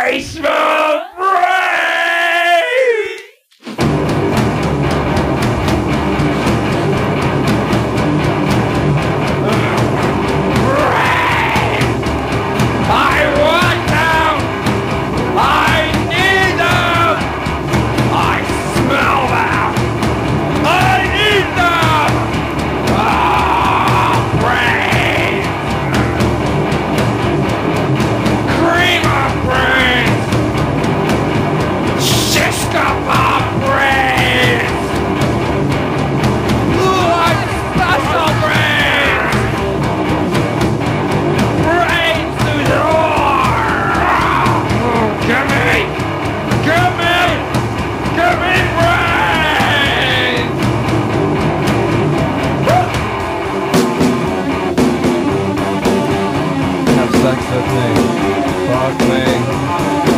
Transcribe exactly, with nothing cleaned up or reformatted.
I smell brains! Brains! I want them! I need them! I smell them! I need them! Ah, brains! Cream of brains! Shish-kebab brains! Ooh, I'm special brains! Brains to the door! Give me! Give me! Give me brains! Have sex with me. Fuck me.